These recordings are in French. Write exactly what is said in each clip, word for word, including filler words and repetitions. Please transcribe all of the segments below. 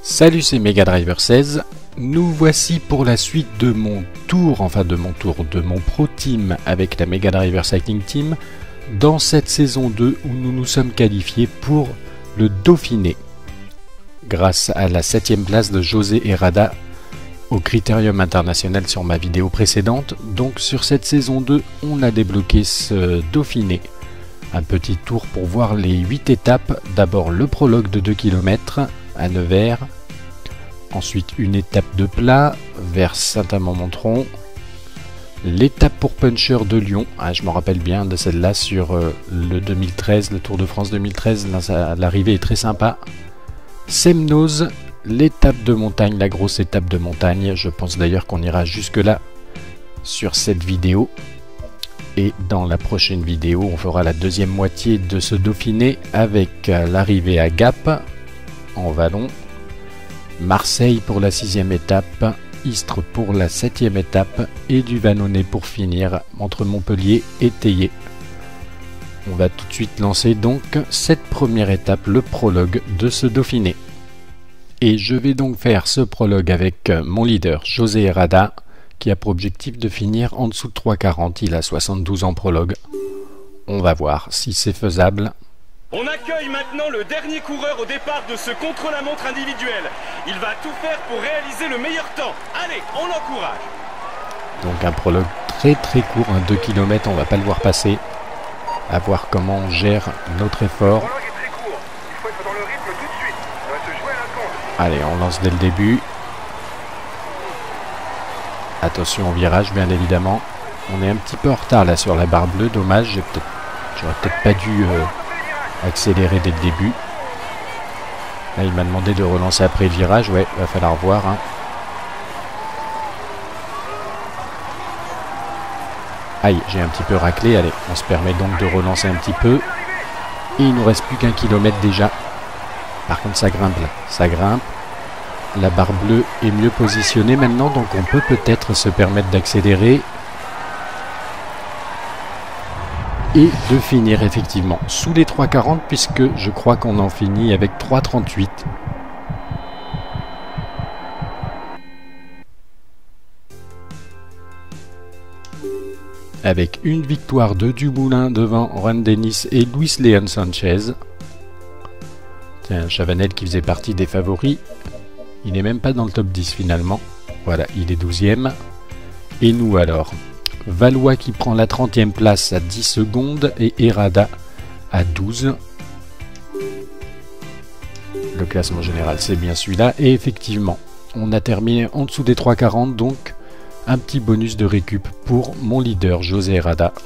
Salut, c'est Mega Driver seize. Nous voici pour la suite de mon tour, enfin de mon tour, de mon Pro Team avec la Mega Driver Cycling Team dans cette saison deux où nous nous sommes qualifiés pour le Dauphiné grâce à la septième place de José Herrada au Critérium International sur ma vidéo précédente. Donc sur cette saison deux, on a débloqué ce Dauphiné. Un petit tour pour voir les huit étapes. D'abord le prologue de deux kilomètres à Nevers. Ensuite une étape de plat vers Saint-Amand-Montrond. L'étape pour Puncher de Lyon. Ah, je me rappelle bien de celle-là sur euh, le deux mille treize, le Tour de France deux mille treize. L'arrivée est très sympa. Semnoz, l'étape de montagne, la grosse étape de montagne. Je pense d'ailleurs qu'on ira jusque-là sur cette vidéo. Et dans la prochaine vidéo, on fera la deuxième moitié de ce Dauphiné avec l'arrivée à Gap, en Vallon, Marseille pour la sixième étape, Istres pour la septième étape et du Vannonnet pour finir entre Montpellier et Théier. On va tout de suite lancer donc cette première étape, le prologue de ce Dauphiné. Et je vais donc faire ce prologue avec mon leader José Herrada, qui a pour objectif de finir en dessous de trois quarante. Il a soixante-douze en prologue. On va voir si c'est faisable. On accueille maintenant le dernier coureur au départ de ce contre-la-montre individuel. Il va tout faire pour réaliser le meilleur temps. Allez, on l'encourage. Donc un prologue très très court, un deux kilomètres, on va pas le voir passer. À voir comment on gère notre effort. Allez, on lance dès le début. Attention au virage, bien évidemment. On est un petit peu en retard là sur la barre bleue, dommage. J'aurais peut-être peut-être pas dû euh, accélérer dès le début. Là, il m'a demandé de relancer après le virage. Ouais, va falloir voir. Hein. Aïe, j'ai un petit peu raclé. Allez, on se permet donc de relancer un petit peu. Et il nous reste plus qu'un kilomètre déjà. Par contre, ça grimpe là. Ça grimpe. La barre bleue est mieux positionnée maintenant, donc on peut peut-être se permettre d'accélérer et de finir effectivement sous les trois quarante, puisque je crois qu'on en finit avec trois trente-huit. Avec une victoire de Dumoulin devant Juan Denis et Luis Leon Sanchez. Tiens, Chavanel qui faisait partie des favoris. Il n'est même pas dans le top dix finalement. Voilà, il est douzième. Et nous alors, Valois qui prend la trentième place à dix secondes et Herrada à douze. Le classement général, c'est bien celui-là. Et effectivement, on a terminé en dessous des trois quarante, donc un petit bonus de récup pour mon leader José Herrada.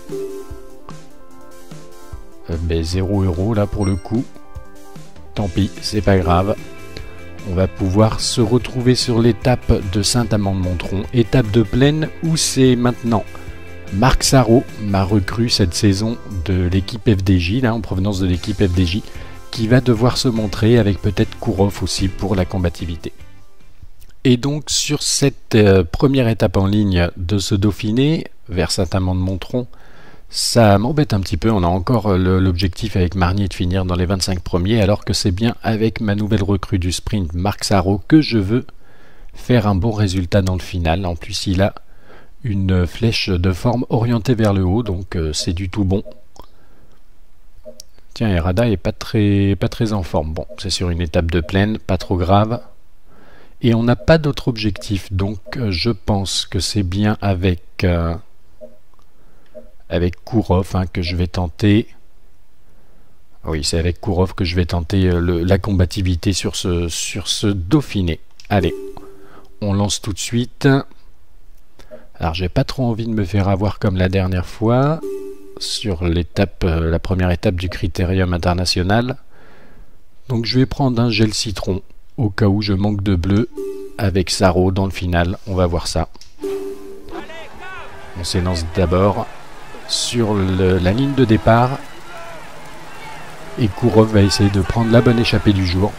Euh, ben, zéro euro là pour le coup. Tant pis, c'est pas grave. On va pouvoir se retrouver sur l'étape de Saint-Amand-de-Montrond, étape de plaine où c'est maintenant Marc Sarrault, ma recrue cette saison de l'équipe F D J, là, en provenance de l'équipe F D J, qui va devoir se montrer avec peut-être Kourov aussi pour la combativité. Et donc sur cette euh, première étape en ligne de ce Dauphiné, vers Saint-Amand-de-Montrond, ça m'embête un petit peu, on a encore l'objectif avec Marnier de finir dans les vingt-cinq premiers, alors que c'est bien avec ma nouvelle recrue du sprint, Marc Sarrault, que je veux faire un bon résultat dans le final. En plus, il a une flèche de forme orientée vers le haut, donc euh, c'est du tout bon. Tiens, Herrada est pas très, pas très en forme. Bon, c'est sur une étape de plaine, pas trop grave. Et on n'a pas d'autre objectif, donc euh, je pense que c'est bien avec... Euh, avec Kourov hein, que je vais tenter. Oui, c'est avec Kourov que je vais tenter euh, le, la combativité sur ce, sur ce Dauphiné. Allez, on lance tout de suite. Alors, j'ai pas trop envie de me faire avoir comme la dernière fois sur l'étape, euh, la première étape du Critérium International. Donc, je vais prendre un gel citron au cas où je manque de bleu avec Sarrault dans le final. On va voir ça. On s'élance d'abord sur le, la ligne de départ et Kourov va essayer de prendre la bonne échappée du jour.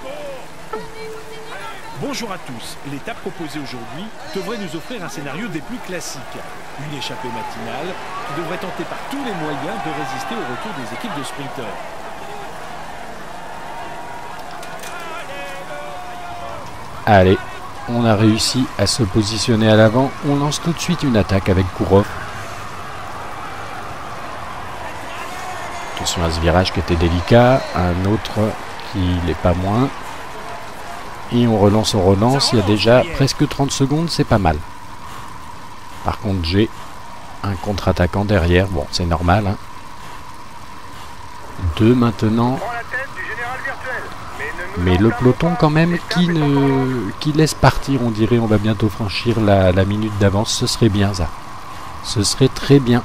Bonjour à tous, l'étape proposée aujourd'hui devrait nous offrir un scénario des plus classiques. Une échappée matinale qui devrait tenter par tous les moyens de résister au retour des équipes de sprinteurs. Allez, on a réussi à se positionner à l'avant. On lance tout de suite une attaque avec Kourov. Attention à ce virage qui était délicat. Un autre qui l'est pas moins. Et on relance, on relance. Il y a déjà presque trente secondes, c'est pas mal. Par contre, j'ai un contre-attaquant derrière. Bon, c'est normal. Hein. Deux maintenant. Mais le peloton quand même qui, ne, qui laisse partir, on dirait. On va bientôt franchir la, la minute d'avance. Ce serait bien ça. Ce serait très bien.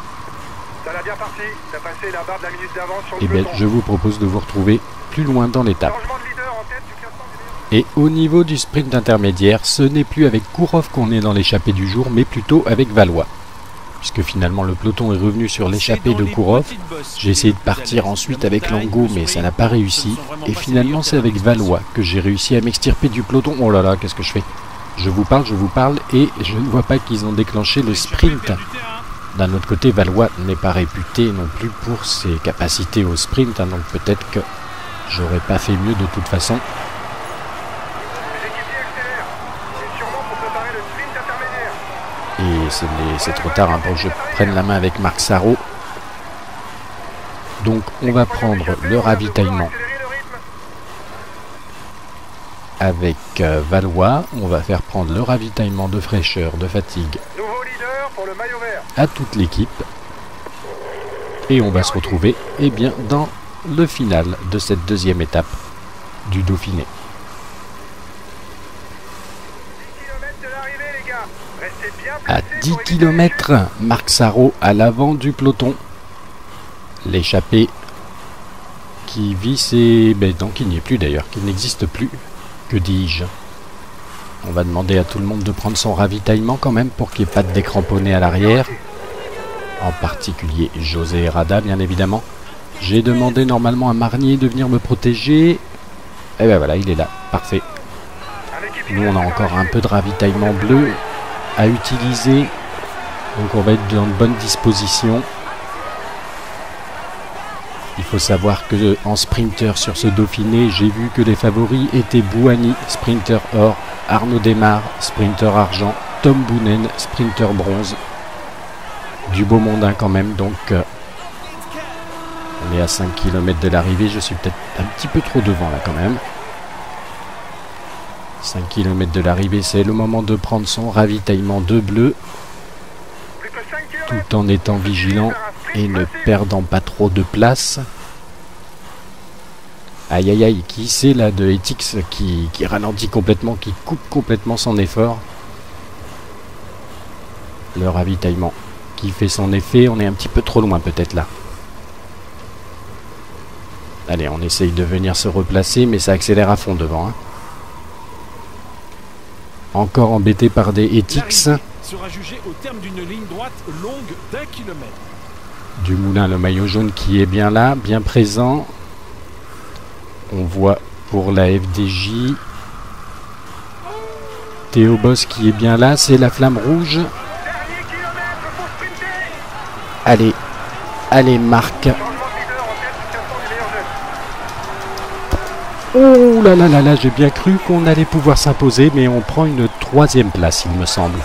Et bien, je vous propose de vous retrouver plus loin dans l'étape. Et au niveau du sprint intermédiaire, ce n'est plus avec Kourov qu'on est dans l'échappée du jour, mais plutôt avec Valois. Puisque finalement le peloton est revenu sur l'échappée de Kourov. J'ai essayé de partir ensuite avec Lango, mais ça n'a pas réussi. Et finalement c'est avec Valois que j'ai réussi à m'extirper du peloton. Oh là là, qu'est-ce que je fais? Je vous parle, je vous parle, et je ne vois pas qu'ils ont déclenché le sprint. D'un autre côté, Valois n'est pas réputé non plus pour ses capacités au sprint, hein, donc peut-être que j'aurais pas fait mieux de toute façon. Et c'est trop tard hein, pour que je prenne la main avec Marc Sarrault. Donc on va prendre le ravitaillement avec euh, Valois. On va faire prendre le ravitaillement de fraîcheur, de fatigue à toute l'équipe. Et on va se retrouver eh bien, dans le final de cette deuxième étape du Dauphiné. À dix kilomètres, Marc Sarrault à l'avant du peloton. L'échappée qui vit ses... Ben non, qui n'y est plus d'ailleurs, qui n'existe plus. Que dis-je? On va demander à tout le monde de prendre son ravitaillement quand même pour qu'il n'y ait pas de décramponné à l'arrière. En particulier José Herrada, bien évidemment. J'ai demandé normalement à Marnier de venir me protéger. Et ben voilà, il est là. Parfait. Nous, on a encore un peu de ravitaillement bleu à utiliser, donc on va être dans de bonnes dispositions. Il faut savoir que en sprinter sur ce Dauphiné, j'ai vu que les favoris étaient Bouhanni, sprinter or, Arnaud Démare, sprinter argent, Tom Boonen, sprinter bronze. Du beau monde hein, quand même, donc euh, on est à cinq kilomètres de l'arrivée, je suis peut-être un petit peu trop devant là quand même. cinq kilomètres de l'arrivée, c'est le moment de prendre son ravitaillement de bleu, tout en étant vigilant et ne perdant pas trop de place. Aïe aïe aïe, qui c'est là de Etix qui, qui ralentit complètement, qui coupe complètement son effort. Le ravitaillement qui fait son effet, on est un petit peu trop loin peut-être là. Allez, on essaye de venir se replacer, mais ça accélère à fond devant. Hein. Encore embêté par des Etix. Sera jugé au terme d'une ligne droite longue d'un kilomètre. Dumoulin, le maillot jaune qui est bien là, bien présent. On voit pour la F D J Théo Boss qui est bien là, c'est la flamme rouge. Allez, allez Marc. Oh là là là là, j'ai bien cru qu'on allait pouvoir s'imposer, mais on prend une troisième place, il me semble.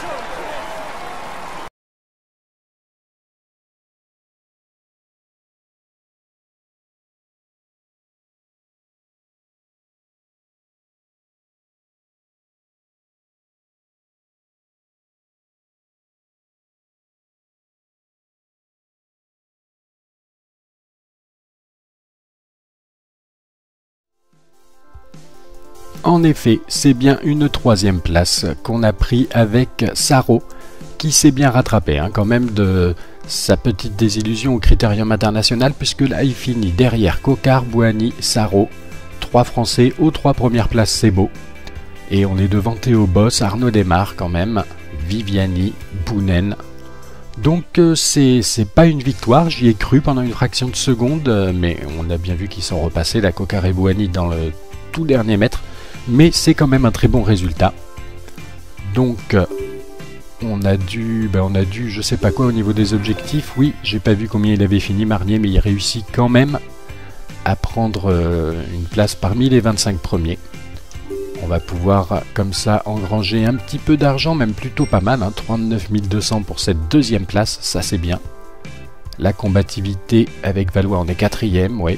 En effet, c'est bien une troisième place qu'on a pris avec Sarrault, qui s'est bien rattrapé hein, quand même de sa petite désillusion au Critérium International, puisque là il finit derrière Coquard, Bouhanni, Sarrault, trois Français aux trois premières places, c'est beau. Et on est devant Théo Boss, Arnaud Démare quand même, Viviani, Boonen. Donc euh, c'est pas une victoire, j'y ai cru pendant une fraction de seconde, euh, mais on a bien vu qu'ils sont repassés, la Coquard et Bouhanni dans le tout dernier mètre. Mais c'est quand même un très bon résultat. Donc euh, on a dû, ben on a dû, je sais pas quoi au niveau des objectifs. Oui, j'ai pas vu combien il avait fini Marnier, mais il réussit quand même à prendre euh, une place parmi les vingt-cinq premiers. On va pouvoir comme ça engranger un petit peu d'argent, même plutôt pas mal, hein, trente-neuf mille deux cents pour cette deuxième place, ça c'est bien. La combativité avec Valois, on est quatrième, ouais.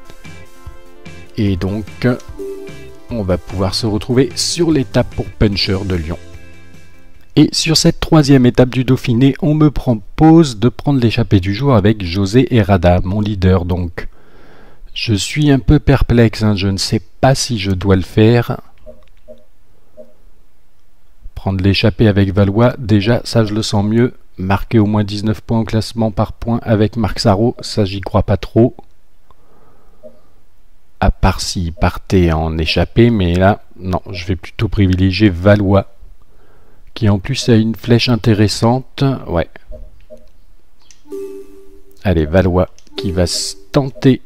Et donc, on va pouvoir se retrouver sur l'étape pour Puncher de Lyon. Et sur cette troisième étape du Dauphiné, on me propose de prendre l'échappée du jour avec José Herrada, mon leader donc. Je suis un peu perplexe, hein, je ne sais pas si je dois le faire. Prendre l'échappée avec Valois, déjà ça je le sens mieux. Marquer au moins dix-neuf points au classement par point avec Marc Sarrault, ça j'y crois pas trop. À part s'il partait en échappée, mais là, non, je vais plutôt privilégier Valois, qui en plus a une flèche intéressante. Ouais. Allez, Valois, qui va tenter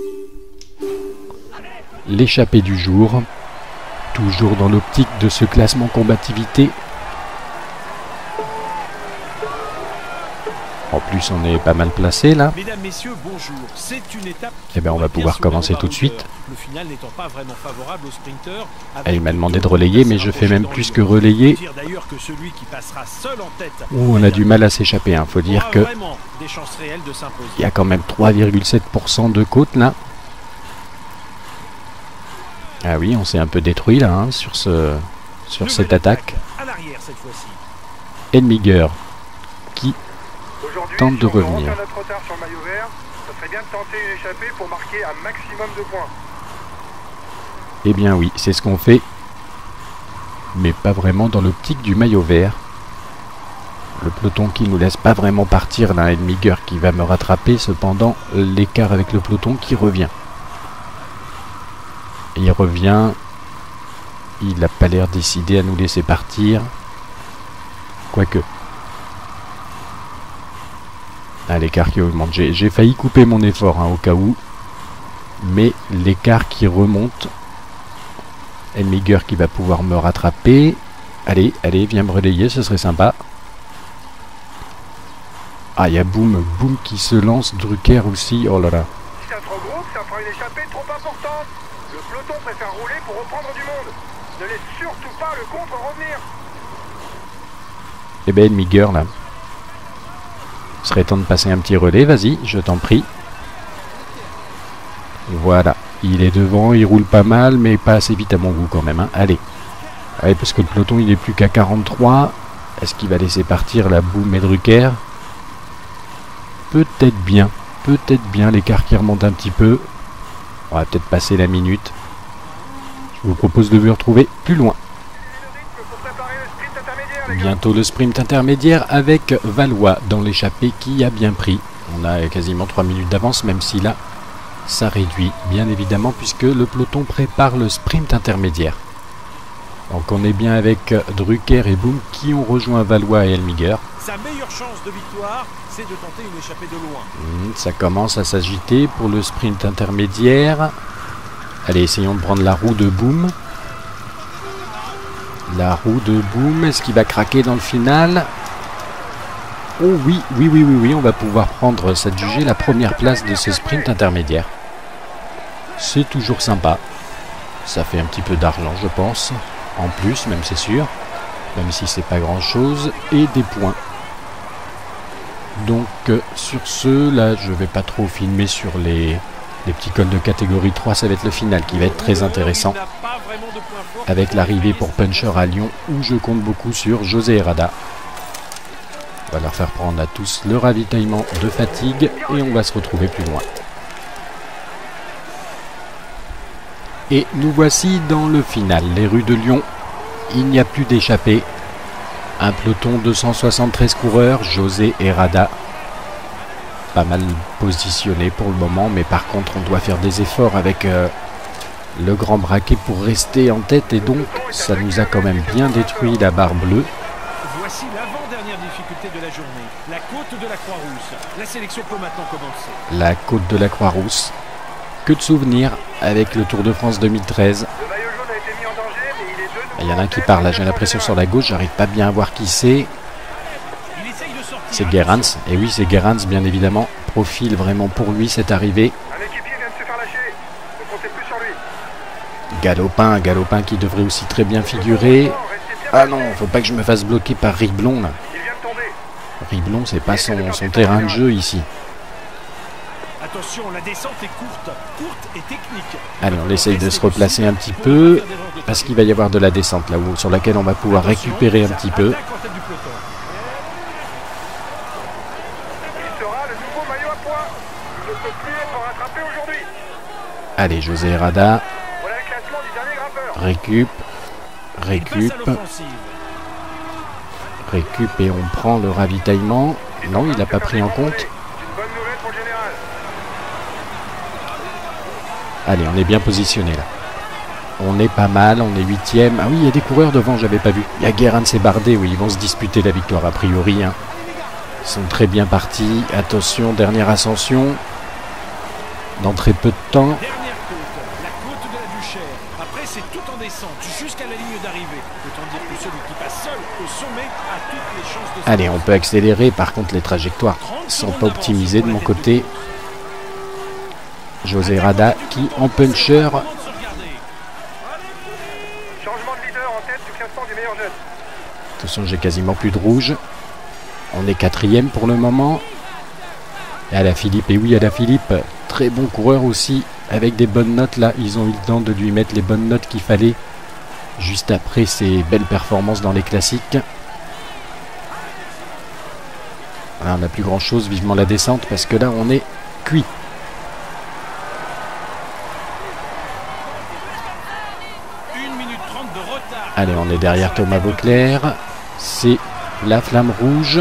l'échappée du jour. Toujours dans l'optique de ce classement combativité. En plus, on est pas mal placé là. Mesdames, messieurs, bonjour. C'est une étape. Eh bien, on va pouvoir commencer tout de suite. Le final n'étant pas vraiment favorable aux sprinteurs. Ah, il m'a demandé de relayer, mais je fais même plus que relayer. Ouh, on a du mal à s'échapper. Hein. Faut dire que il y a quand même trois virgule sept pour cent de côte là. Ah oui, on s'est un peu détruit là hein, sur ce, sur cette attaque. Elmiger qui tente de revenir. Eh bien oui, c'est ce qu'on fait, mais pas vraiment dans l'optique du maillot vert. Le peloton qui nous laisse pas vraiment partir là, Elmiger qui va me rattraper, cependant l'écart avec le peloton qui revient. Il revient, il n'a pas l'air décidé à nous laisser partir, quoique. Ah, l'écart qui augmente. J'ai failli couper mon effort hein, au cas où. Mais l'écart qui remonte. Elmiger qui va pouvoir me rattraper. Allez, allez, viens me relayer, ce serait sympa. Ah, il y a Boom, Boom qui se lance. Drucker aussi, oh là là. Si ça trop gros, ça fera une échappée trop importante. Le peloton préfère rouler pour reprendre du monde. Ne laisse surtout pas le contre revenir. Eh ben, Elmiger là. Il serait temps de passer un petit relais, vas-y, je t'en prie. Voilà, il est devant, il roule pas mal, mais pas assez vite à mon goût quand même. Hein. Allez. Ouais, parce que le peloton il est plus qu'à quarante-trois. Est-ce qu'il va laisser partir la Boom et Drucker? Peut-être bien, peut-être bien, l'écart qui remonte un petit peu. On va peut-être passer la minute. Je vous propose de vous retrouver plus loin. Bientôt le sprint intermédiaire avec Valois dans l'échappée qui a bien pris. On a quasiment trois minutes d'avance, même si là, ça réduit, bien évidemment, puisque le peloton prépare le sprint intermédiaire. Donc on est bien avec Drucker et Boom qui ont rejoint Valois et Elmiger. Sa meilleure chance de victoire, c'est de tenter une échappée de loin. Mmh, ça commence à s'agiter pour le sprint intermédiaire. Allez, essayons de prendre la roue de Boom. La roue de Boom, est-ce qu'il va craquer dans le final? Oh oui, oui, oui, oui, oui, on va pouvoir prendre, s'adjuger la première place de ce sprint intermédiaire. C'est toujours sympa. Ça fait un petit peu d'argent, je pense. En plus, même c'est sûr. Même si c'est pas grand-chose. Et des points. Donc, euh, sur ce, là, je vais pas trop filmer sur les... Les petits cols de catégorie trois, ça va être le final qui va être très intéressant. Avec l'arrivée pour Puncher à Lyon, où je compte beaucoup sur José Herrada. On va leur faire prendre à tous le ravitaillement de fatigue et on va se retrouver plus loin. Et nous voici dans le final. Les rues de Lyon, il n'y a plus d'échappée. Un peloton de cent soixante-treize coureurs, José Herrada. Pas mal positionné pour le moment, mais par contre on doit faire des efforts avec euh, le grand braquet pour rester en tête et donc ça nous a quand même bien détruit la barre bleue. Voici l'avant-dernière difficulté de la journée, la côte de la Croix-Rousse. La sélection peut maintenant commencer. La côte de la Croix-Rousse. Que de souvenirs avec le Tour de France deux mille treize. Il y en a un qui parle, là j'ai l'impression sur la gauche, j'arrive pas bien à voir qui c'est. C'est Gerrans, et oui c'est Gerrans bien évidemment, profil vraiment pour lui cette arrivée. Galopin, Galopin qui devrait aussi très bien figurer. Ah non, faut pas que je me fasse bloquer par Riblon là. Il vient de tomber. Riblon, c'est pas son, son terrain de jeu ici. Attention, la descente est courte, courte et technique. Allez, on essaye de se replacer un petit peu, parce qu'il va y avoir de la descente là-haut, sur laquelle on va pouvoir récupérer un petit peu. Il sera le nouveau maillot à points. Il ne peut plus être rattrapé aujourd'hui. Allez, José Herrada, Voilà le classement du dernier grimpeur. récup, récup, récup et on prend le ravitaillement. Non, il n'a pas pris en compte. C'est une bonne nouvelle pour le général. Allez, on est bien positionné là. On est pas mal, on est huitième. Ah oui, il y a des coureurs devant, j'avais pas vu. Il y a Gerrans et Bardet, oui, ils vont se disputer la victoire a priori. Hein. Ils sont très bien partis. Attention, dernière ascension. Dans très peu de temps. Dernière côte, la côte de la Duchère. Après, c'est tout en descente jusqu'à la ligne d'arrivée. Autant dire que celui qui passe seul au sommet a toutes les chances de... Allez, on peut accélérer. Par contre, les trajectoires sont pas optimisées de mon côté. José Herrada qui, en puncher... Changement de leader en tête du classement des meilleurs jeunes. Attention, j'ai quasiment plus de rouge. On est quatrième pour le moment. Et Alaphilippe, et oui, Alaphilippe, très bon coureur aussi, avec des bonnes notes là. Ils ont eu le temps de lui mettre les bonnes notes qu'il fallait juste après ses belles performances dans les classiques. Voilà, on n'a plus grand chose, vivement la descente, parce que là on est cuit. Allez, on est derrière Thomas Vauclair. C'est la flamme rouge.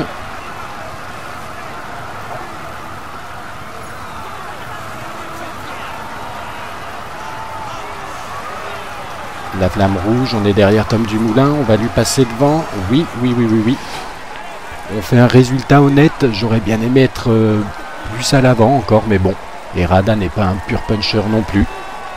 La flamme rouge, on est derrière Tom Dumoulin. On va lui passer devant. Oui, oui, oui, oui, oui. On fait un résultat honnête. J'aurais bien aimé être euh, plus à l'avant encore, mais bon. Herrada n'est pas un pur puncher non plus.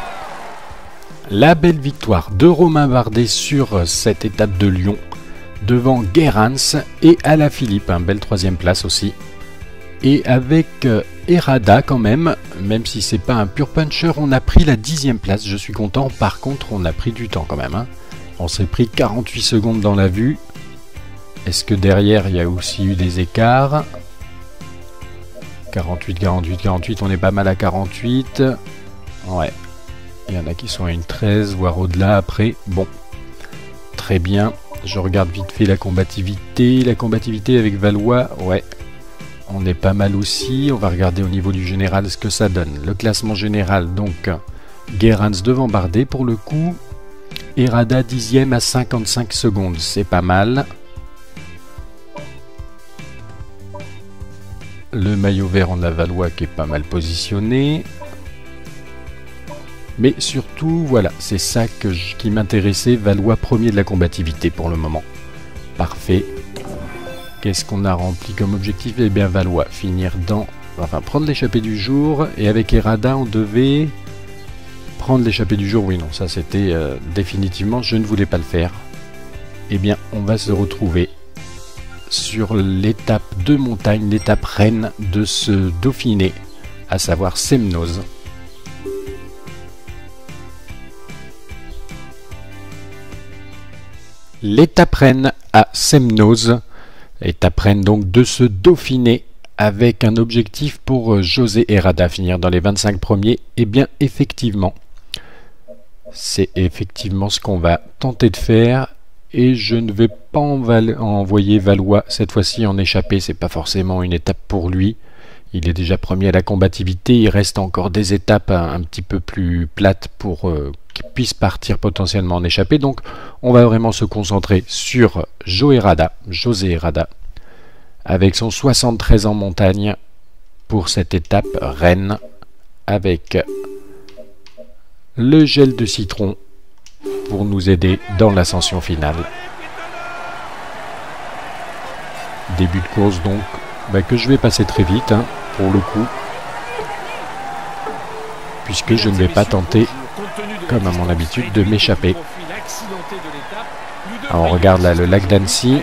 La belle victoire de Romain Bardet sur cette étape de Lyon devant Gerrans et Alaphilippe, un belle troisième place aussi. Et avec euh, Herrada quand même, même si c'est pas un pur puncher, on a pris la dixième place, je suis content. Par contre, on a pris du temps quand même. Hein. On s'est pris quarante-huit secondes dans la vue. Est-ce que derrière, il y a aussi eu des écarts? quarante-huit, quarante-huit, quarante-huit, on est pas mal à quarante-huit. Ouais. Il y en a qui sont à une treize, voire au-delà après. Bon, très bien. Je regarde vite fait la combativité. La combativité avec Valois, ouais. On est pas mal aussi. On va regarder au niveau du général ce que ça donne. Le classement général, donc, Gerrans devant Bardet pour le coup. Herrada dixième à cinquante-cinq secondes. C'est pas mal. Le maillot vert, on a Valois qui est pas mal positionné. Mais surtout, voilà, c'est ça que je, qui m'intéressait. Valois premier de la combativité pour le moment. Parfait. Qu'est-ce qu'on a rempli comme objectif? Eh bien, Valois, finir dans... Enfin, prendre l'échappée du jour. Et avec Herrada, on devait... Prendre l'échappée du jour, oui, non, ça c'était euh, définitivement, je ne voulais pas le faire. Eh bien, on va se retrouver sur l'étape de montagne, l'étape reine de ce Dauphiné, à savoir Semnoz. L'étape reine à Semnoz, étape reine donc de ce Dauphiné, avec un objectif pour José Herrada, finir dans les vingt-cinq premiers. Eh bien, effectivement, c'est effectivement ce qu'on va tenter de faire. Et je ne vais pas envoyer Valois cette fois-ci en échappée, c'est pas forcément une étape pour lui. Il est déjà premier à la combativité, il reste encore des étapes un, un petit peu plus plates pour euh, qu'il puisse partir potentiellement en échappée. Donc on va vraiment se concentrer sur Joe Herrada, José Herrada, avec son soixante-treize en montagne pour cette étape reine, avec le gel de citron pour nous aider dans l'ascension finale. Début de course donc, bah, que je vais passer très vite hein, pour le coup, puisque je ne vais pas tenter, comme à mon habitude, de m'échapper. On regarde là le lac d'Annecy.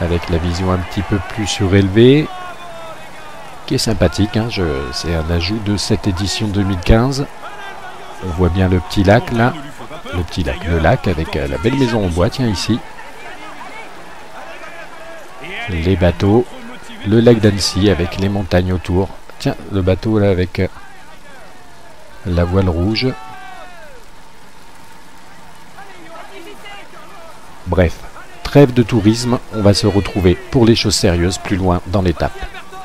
avec la vision un petit peu plus surélevée, qui est sympathique, hein. C'est un ajout de cette édition deux mille quinze. On voit bien le petit lac là, le petit lac, le lac avec euh, la belle maison en bois, tiens ici. Les bateaux, le lac d'Annecy avec les montagnes autour. Tiens, le bateau là avec euh, la voile rouge. Bref, trêve de tourisme, on va se retrouver pour les choses sérieuses plus loin dans l'étape.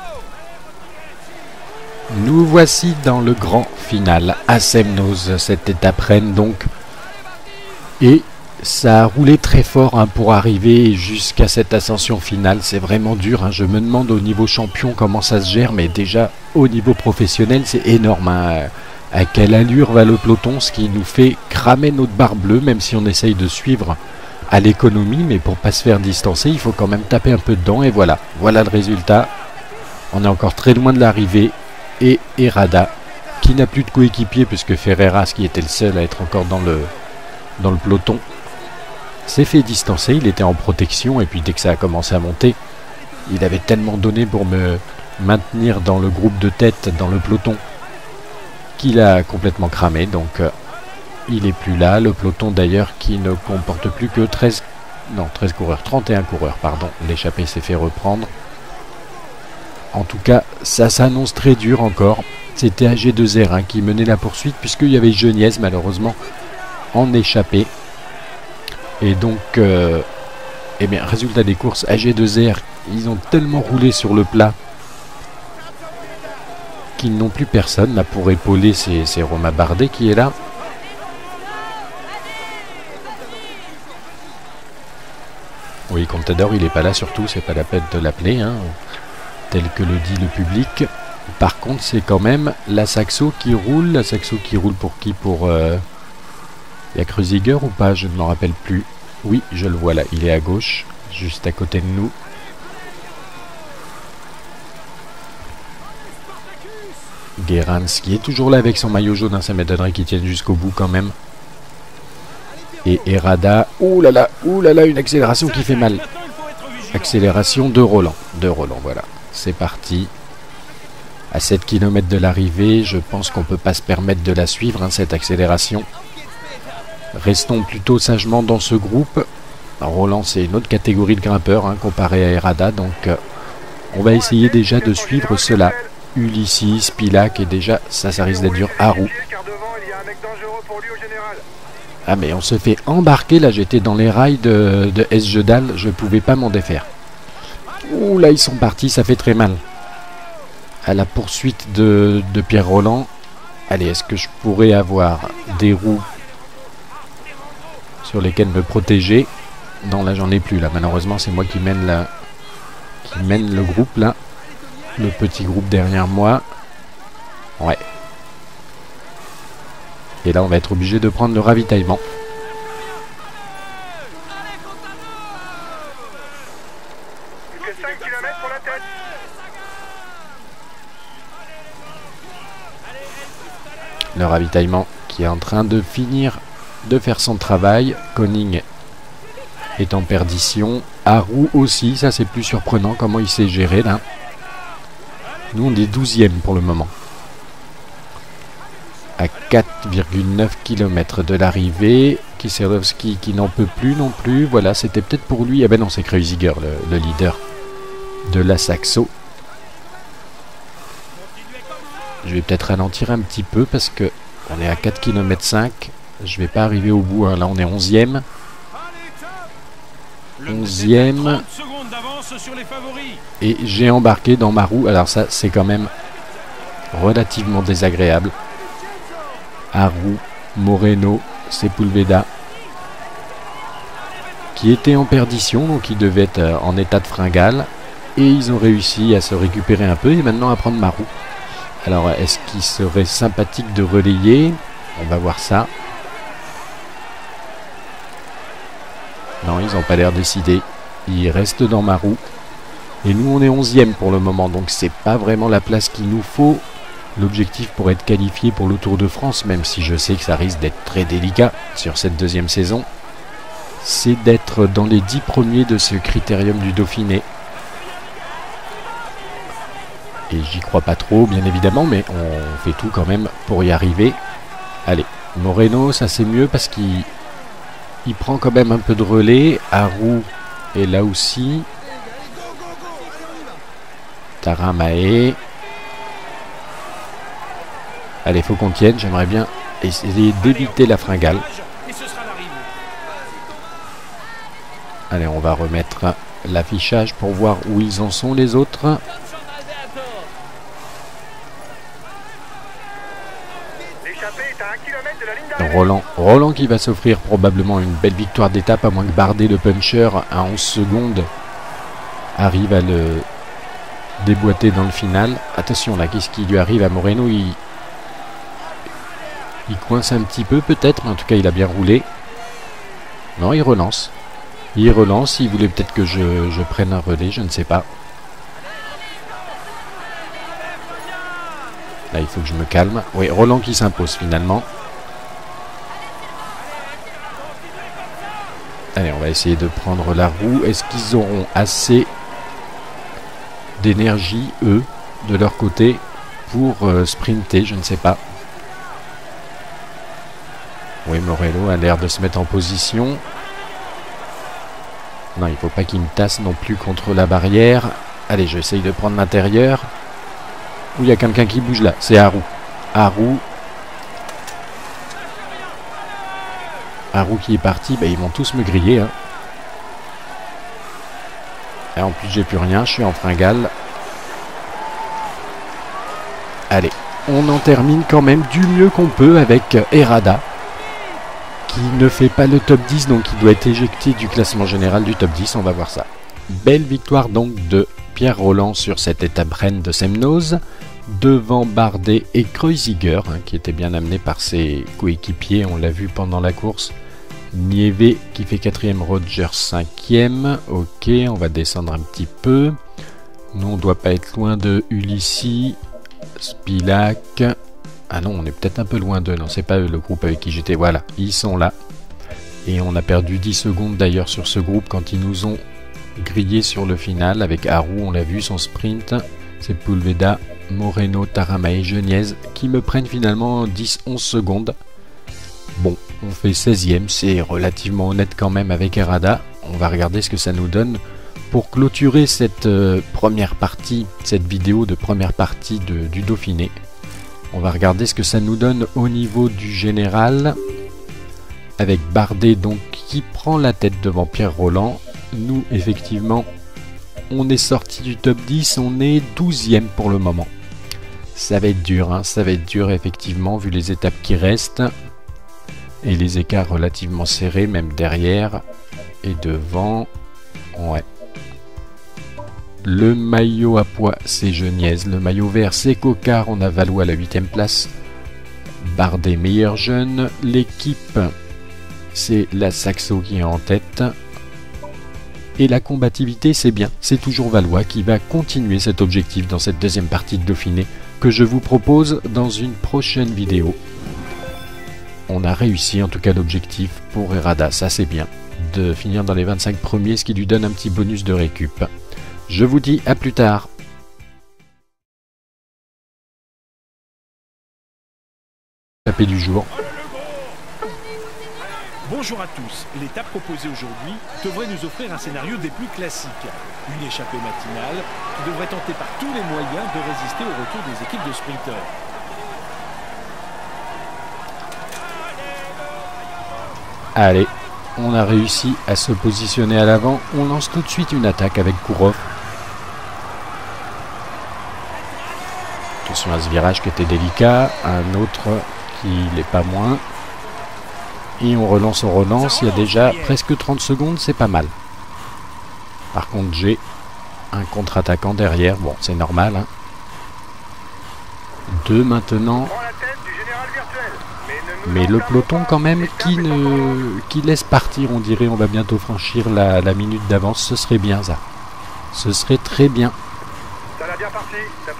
Nous voici dans le grand final à Semnoz, cette étape reine donc. Et ça a roulé très fort hein, pour arriver jusqu'à cette ascension finale. C'est vraiment dur, hein. Je me demande au niveau champion comment ça se gère, mais déjà au niveau professionnel c'est énorme. Hein. À quelle allure va le peloton, ce qui nous fait cramer notre barre bleue, même si on essaye de suivre à l'économie, mais pour pas se faire distancer, il faut quand même taper un peu dedans, et voilà, voilà le résultat. On est encore très loin de l'arrivée, et Herrada, qui n'a plus de coéquipier, puisque Ferreras, qui était le seul à être encore dans le, dans le peloton, s'est fait distancer, il était en protection, et puis dès que ça a commencé à monter, il avait tellement donné pour me maintenir dans le groupe de tête, dans le peloton, qu'il a complètement cramé, donc... Euh, il est plus là, le peloton d'ailleurs qui ne comporte plus que treize, non, treize coureurs, trente et un coureurs, pardon. L'échappée s'est fait reprendre. En tout cas, ça s'annonce très dur encore. C'était A G deux R hein, qui menait la poursuite, puisqu'il y avait Geniez malheureusement en échappée. Et donc, euh, eh bien, résultat des courses, A G deux R, ils ont tellement roulé sur le plat qu'ils n'ont plus personne là pour épauler. C'est Romain Bardet qui est là. Oui, Contador, il n'est pas là surtout, c'est pas la peine de l'appeler, hein, tel que le dit le public. Par contre, c'est quand même la Saxo qui roule. La Saxo qui roule pour qui? Pour... Euh... Il y a Kreuziger ou pas? Je ne m'en rappelle plus. Oui, je le vois là, il est à gauche, juste à côté de nous. Gerrans qui est toujours là avec son maillot jaune, hein, ça m'étonnerait qu'il tienne jusqu'au bout quand même. Et Herrada, ouh là là, ouh là là, une accélération qui fait mal. Accélération de Roland, de Roland, voilà. C'est parti. À sept kilomètres de l'arrivée, je pense qu'on ne peut pas se permettre de la suivre, hein, cette accélération. Restons plutôt sagement dans ce groupe. Roland, c'est une autre catégorie de grimpeurs, hein, comparé à Herrada, donc euh, on va essayer déjà de suivre cela. Ulysses, Pilac, et déjà, ça, ça risque d'être dur. Harou. Ah mais on se fait embarquer, là j'étais dans les rails de, de S. Jedal, je pouvais pas m'en défaire. Ouh là ils sont partis, ça fait très mal. À la poursuite de, de Pierre Roland. Allez, est-ce que je pourrais avoir des roues sur lesquelles me protéger? Non là j'en ai plus, là malheureusement c'est moi qui mène, la, qui mène le groupe là. Le petit groupe derrière moi. Ouais. Et là, on va être obligé de prendre le ravitaillement. Plus que cinq kilomètres pour la tête. Le ravitaillement qui est en train de finir de faire son travail. Koning est en perdition. Harou aussi, ça c'est plus surprenant comment il s'est géré là. Nous on est douzième pour le moment. À quatre virgule neuf kilomètres de l'arrivée. Kieselowski qui n'en peut plus non plus. Voilà, c'était peut-être pour lui. Ah ben non, c'est Kreuziger, le, le leader de la Saxo. Je vais peut-être ralentir un petit peu parce que on est à quatre virgule cinq kilomètres. Je vais pas arriver au bout, hein. Là on est onzième. onzième. Et j'ai embarqué dans ma roue. Alors ça, c'est quand même relativement désagréable. Harou, Moreno, Sepulveda, qui était en perdition, donc il devait être en état de fringale. Et ils ont réussi à se récupérer un peu et maintenant à prendre ma roue. Alors, est-ce qu'il serait sympathique de relayer? On va voir ça. Non, ils n'ont pas l'air décidés. Ils restent dans ma roue. Et nous, on est onzième pour le moment, donc c'est pas vraiment la place qu'il nous faut. L'objectif pour être qualifié pour le Tour de France, même si je sais que ça risque d'être très délicat sur cette deuxième saison, c'est d'être dans les dix premiers de ce critérium du Dauphiné. Et j'y crois pas trop, bien évidemment, mais on fait tout quand même pour y arriver. Allez, Moreno, ça c'est mieux parce qu'il il prend quand même un peu de relais. Haru est là aussi. Taramae. Allez, faut qu'on tienne. J'aimerais bien essayer d'éviter la fringale. Allez, on va remettre l'affichage pour voir où ils en sont les autres. Roland, Roland qui va s'offrir probablement une belle victoire d'étape, à moins que Bardet, le puncher, à onze secondes, arrive à le déboîter dans le final. Attention là, qu'est-ce qui lui arrive à Moreno? Il, il coince un petit peu peut-être, mais en tout cas il a bien roulé. Non, il relance. Il relance, il voulait peut-être que je, je prenne un relais, je ne sais pas. Là, il faut que je me calme. Oui, Roland qui s'impose finalement. Allez, on va essayer de prendre la roue. Est-ce qu'ils auront assez d'énergie, eux, de leur côté, pour euh, sprinter? Je ne sais pas. Oui, Moreno a l'air de se mettre en position. Non, il ne faut pas qu'il me tasse non plus contre la barrière. Allez, j'essaye de prendre l'intérieur. Où il y a quelqu'un qui bouge là, c'est Haru. Haru. Haru qui est parti, bah, ils vont tous me griller. Hein. Et en plus, j'ai plus rien, je suis en fringale. Allez, on en termine quand même du mieux qu'on peut avec Herrada, qui ne fait pas le top dix, donc il doit être éjecté du classement général du top dix, on va voir ça. Belle victoire donc de Pierre Rolland sur cette étape reine de Semnoz, devant Bardet et Kreuziger, hein, qui était bien amené par ses coéquipiers, on l'a vu pendant la course. Nieve qui fait quatrième, Roger cinquième. Ok, on va descendre un petit peu. Nous, on doit pas être loin de Ulissi, Spilak. Ah non, on est peut-être un peu loin d'eux. Non, c'est pas eux le groupe avec qui j'étais. Voilà, ils sont là. Et on a perdu dix secondes d'ailleurs sur ce groupe quand ils nous ont grillé sur le final. Avec Haru, on l'a vu, son sprint. C'est Pulveda, Moreno, Taramae, Geniez qui me prennent finalement dix à onze secondes. Bon, on fait seizième, c'est relativement honnête quand même avec Herrada. On va regarder ce que ça nous donne pour clôturer cette euh, première partie, cette vidéo de première partie de, du Dauphiné. On va regarder ce que ça nous donne au niveau du général, avec Bardet donc qui prend la tête devant Pierre Rolland. Nous, effectivement, on est sorti du top dix, on est douzième pour le moment. Ça va être dur, hein, ça va être dur effectivement, vu les étapes qui restent. Et les écarts relativement serrés, même derrière et devant. Ouais. Le maillot à pois, c'est Geniez. Le maillot vert, c'est Cocard. On a Valois à la huitième place. Bardet, meilleur jeune. L'équipe, c'est la Saxo qui est en tête. Et la combativité, c'est bien. C'est toujours Valois qui va continuer cet objectif dans cette deuxième partie de Dauphiné que je vous propose dans une prochaine vidéo. On a réussi en tout cas l'objectif pour Herrada, ça c'est bien, de finir dans les vingt-cinq premiers, ce qui lui donne un petit bonus de récup. Je vous dis à plus tard. Tapé du jour. Bonjour à tous. L'étape proposée aujourd'hui devrait nous offrir un scénario des plus classiques. Une échappée matinale qui devrait tenter par tous les moyens de résister au retour des équipes de sprinteurs. Allez, on a réussi à se positionner à l'avant. On lance tout de suite une attaque avec Kourov. Attention à ce virage qui était délicat. Un autre qui l'est pas moins. Et on relance, on relance. Il y a déjà presque trente secondes, c'est pas mal. Par contre, j'ai un contre-attaquant derrière. Bon, c'est normal. Hein. Deux maintenant. Mais le peloton quand même qui, ne, qui laisse partir, on dirait, on va bientôt franchir la, la minute d'avance, ce serait bien ça. Ce serait très bien.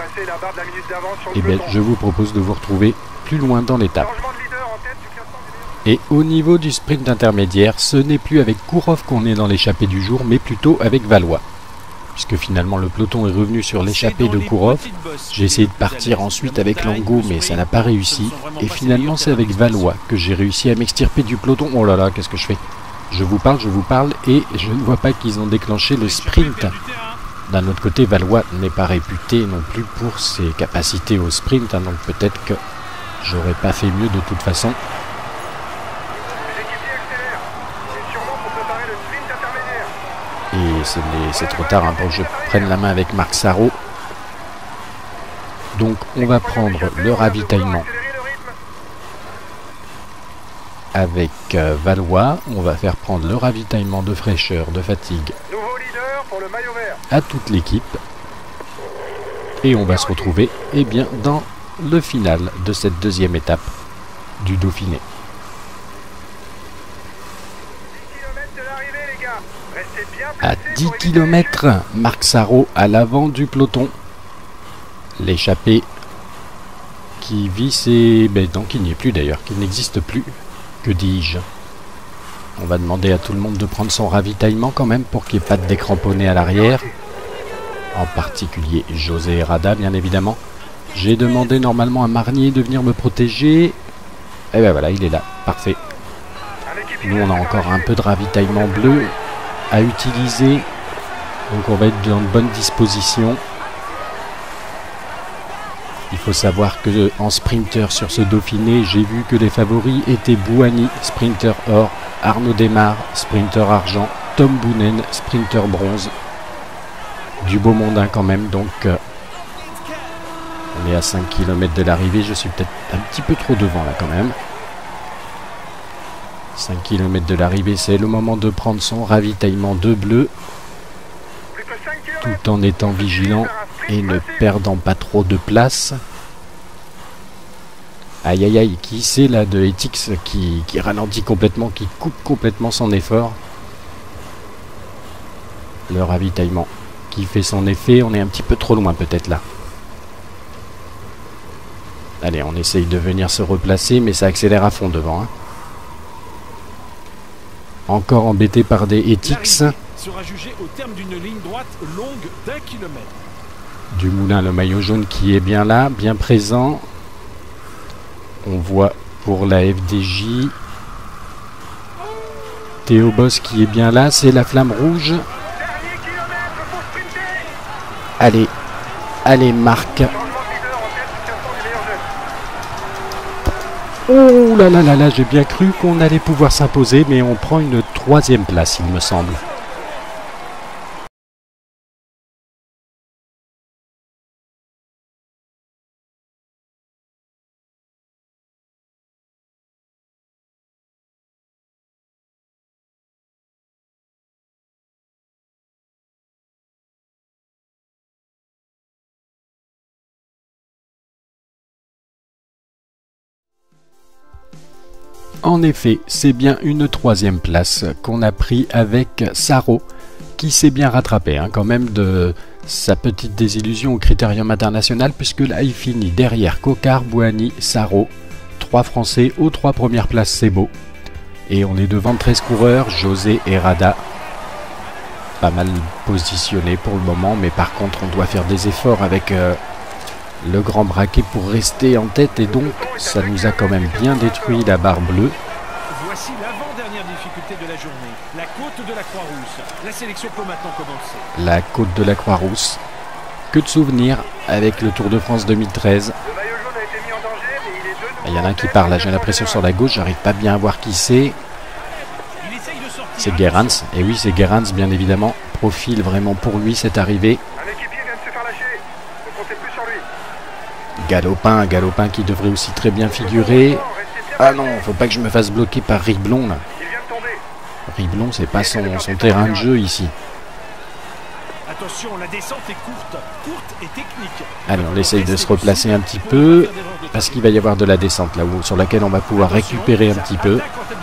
Et bien je vous propose de vous retrouver plus loin dans l'étape. Et au niveau du sprint intermédiaire, ce n'est plus avec Kourov qu'on est dans l'échappée du jour, mais plutôt avec Valois. Puisque finalement le peloton est revenu sur l'échappée de Kourov. J'ai essayé de partir ensuite avec Lango, mais ça n'a pas réussi. Et finalement c'est avec Valois que j'ai réussi à m'extirper du peloton. Oh là là, qu'est-ce que je fais? Je vous parle, je vous parle, et je ne vois pas qu'ils ont déclenché le sprint. D'un autre côté, Valois n'est pas réputé non plus pour ses capacités au sprint, hein, donc peut-être que j'aurais pas fait mieux de toute façon. Et c'est trop tard hein, pour que je prenne la main avec Marc Sarrault. Donc on va prendre le ravitaillement avec euh, Valois. On va faire prendre le ravitaillement de fraîcheur, de fatigue à toute l'équipe. Et on va se retrouver eh bien, dans le final de cette deuxième étape du Dauphiné. À dix kilomètres, Marc Sarrault à l'avant du peloton. L'échappée qui vit ses... Ben non, qui n'y est plus d'ailleurs, qui n'existe plus. Que dis-je? On va demander à tout le monde de prendre son ravitaillement quand même pour qu'il n'y ait pas de décramponné à l'arrière. En particulier José Herrada, bien évidemment. J'ai demandé normalement à Marnier de venir me protéger. Et ben voilà, il est là, parfait. Nous on a encore un peu de ravitaillement bleu à utiliser, donc on va être dans de bonnes dispositions. Il faut savoir que en sprinter sur ce Dauphiné, j'ai vu que les favoris étaient Bouhanni, sprinter or, Arnaud Desmar, sprinter argent, Tom Boonen, sprinter bronze. Du beau monde hein, quand même, donc euh, on est à cinq kilomètres de l'arrivée, je suis peut-être un petit peu trop devant là quand même. cinq kilomètres de l'arrivée, c'est le moment de prendre son ravitaillement de bleu, tout en étant vigilant et ne perdant pas trop de place. Aïe aïe aïe, qui c'est là de Etix qui, qui ralentit complètement, qui coupe complètement son effort. Le ravitaillement qui fait son effet, on est un petit peu trop loin peut-être là. Allez, on essaye de venir se replacer, mais ça accélère à fond devant. Hein. Encore embêté par des Etix. Sera jugé au terme d'une ligne droite longue d'un kilomètre. Dumoulin, le maillot jaune qui est bien là, bien présent. On voit pour la F D J Théo Boss qui est bien là, c'est la flamme rouge. Allez, allez Marc. Oh là là là là, j'ai bien cru qu'on allait pouvoir s'imposer, mais on prend une troisième place, il me semble. En effet, c'est bien une troisième place qu'on a pris avec Sarrault, qui s'est bien rattrapé hein, quand même de sa petite désillusion au Critérium international, puisque là il finit derrière Coquard, Bouhanni, Sarrault, trois Français aux trois premières places, c'est beau. Et on est devant treize coureurs, José Herrada, pas mal positionné pour le moment, mais par contre on doit faire des efforts avec... Euh, le grand braquet pour rester en tête, et donc ça nous a quand même bien détruit la barre bleue. Voici l'avant-dernière difficulté de la journée, la côte de la Croix-Rousse. La sélection peut maintenant commencer. La côte de la Croix-Rousse. Que de souvenirs avec le Tour de France deux mille treize. Il y en a un qui parle, là j'ai l'impression sur la gauche, j'arrive pas bien à voir qui c'est. C'est Gerrans, et oui c'est Gerrans bien évidemment. Profil vraiment pour lui cette arrivée. Galopin, Galopin qui devrait aussi très bien figurer. Ah non, faut pas que je me fasse bloquer par Riblon là. Riblon, c'est pas son, son terrain de jeu ici. Attention, la descente est courte, courte et technique. Allez, on essaye de se replacer un petit peu, parce qu'il va y avoir de la descente là où, sur laquelle on va pouvoir récupérer un petit peu.